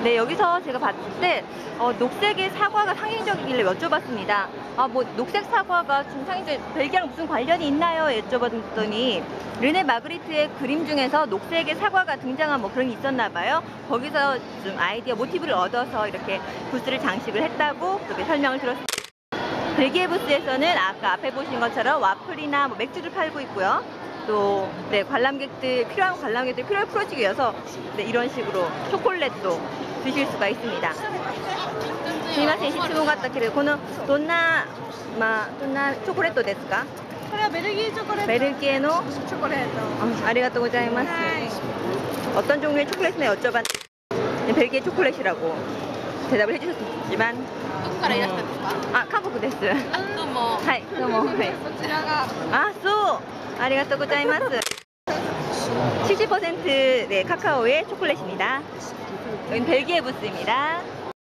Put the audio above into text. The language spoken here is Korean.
네, 여기서 제가 봤을 때 녹색의 사과가 상징적이길래 여쭤봤습니다. 뭐 녹색 사과가 지금 벨기에랑 무슨 관련이 있나요? 여쭤봤더니 르네 마그리트의 그림 중에서 녹색의 사과가 등장한 뭐 그런 게 있었나 봐요. 거기서 좀 아이디어 모티브를 얻어서 이렇게 부스를 장식을 했다고 그렇게 설명을 들었습니다. 벨기에 부스에서는 아까 앞에 보신 것처럼 와플이나 뭐 맥주를 팔고 있고요. 또 네, 필요한 관람객들 필요를 풀어주기 위해서 네, 이런 식으로 초콜릿도 드실 수가 있습니다. すみません、質問があったけれど、どんなチョコレートですか？ これはベルギーチョコレート。 ベルギーのチョコレート。 ありがとうございます。 어떤 종류의 초콜릿이나 여쭤봤 네, 벨기에 초콜릿이라고 대답을 해주셨지만 どこからいらしたんですか？ 韓国です。 どうも。 はい、どうも。はい。 こちらが。 そう。ありがとうございます。70% 네, 카카오의 초콜릿입니다. 여긴 벨기에 부스입니다.